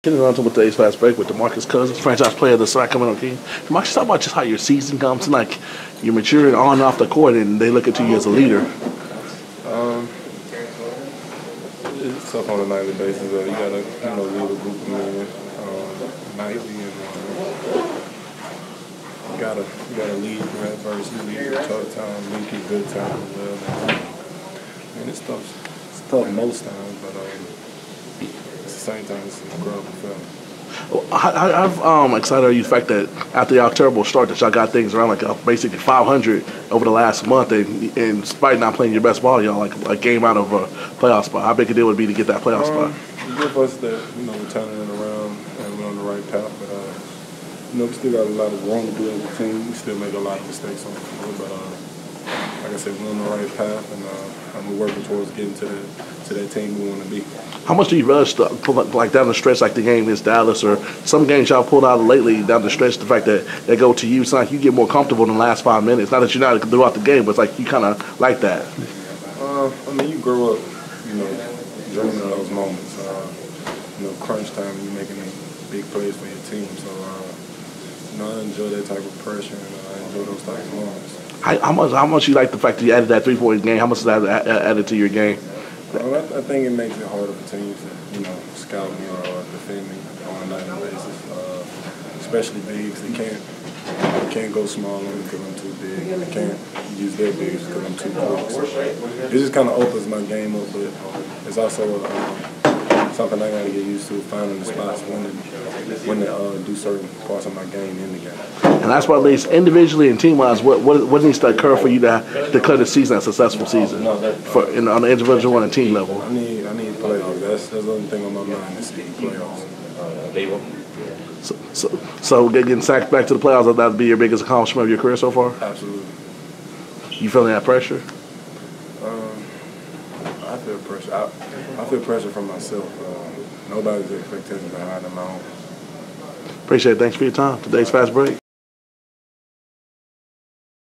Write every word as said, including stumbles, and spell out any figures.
Getting on to with today's fast break with DeMarcus Cousins, franchise player of the Sacramento Kings. DeMarcus, talk about just how your season comes and like you're maturing on and off the court, and they look at you as a leader. Um, it's tough on a nightly basis. Uh, you gotta, you know, lead a group of men um, nightly, and um, you gotta, you gotta lead through adversity, lead through tough times, lead through good times as well. I mean, it's tough. It's tough most times, but. Um, At the same time, it's an incredible feeling. Well, I, I'm um, excited about the fact that after y'all terrible start, that y'all got things around like uh, basically five hundred over the last month, and, and despite not playing your best ball, y'all like a game out of a playoff spot. How big a deal would it be to get that playoff um, spot? You give us that, you know, we're turning it around and we're on the right path, but uh, you know, we still got a lot of wrong to do as a team. We still make a lot of mistakes on the field, but uh, like I said, we're on the right path, and uh, and we're working towards getting to the to that team we want to be. How much do you relish to pull up, like down the stretch, like the game against Dallas, or some games y'all pulled out lately down the stretch? The fact that they go to you, it's like you get more comfortable in the last five minutes. Not that you're not throughout the game, but it's like you kind of like that. Uh, I mean, you grow up, you know, dreaming of those moments. Uh, you know, crunch time, you're making big plays for your team. So, uh, you know, I enjoy that type of pressure, and uh, I enjoy those type of moments. How, how much? How much you like the fact that you added that three-point game? How much does that added to your game? Well, I, I think it makes it harder for teams to, you know, scout me or defend me on a nightly basis. Uh, especially bigs, they can't, they can't go small on me because I'm too big. They can't use their bigs because I'm too quick. So it just kind of opens my game up, but it's also um, something I got to get used to, finding the spots when to, when to uh, do certain parts of my game in the game. And that's what, at least individually and team-wise, what, what what needs to occur for you to declare the season a successful season for in, on the individual and team level? I need I need playoffs. That's that's the only thing on my mind is the playoffs. So, so, so getting sacked back to the playoffs, that would be your biggest accomplishment of your career so far? Absolutely. You feeling that pressure? Um, I feel pressure. I, I feel pressure from myself. Uh, nobody's expectations are higher than my own. Appreciate it. Thanks for your time. Today's Fast Break.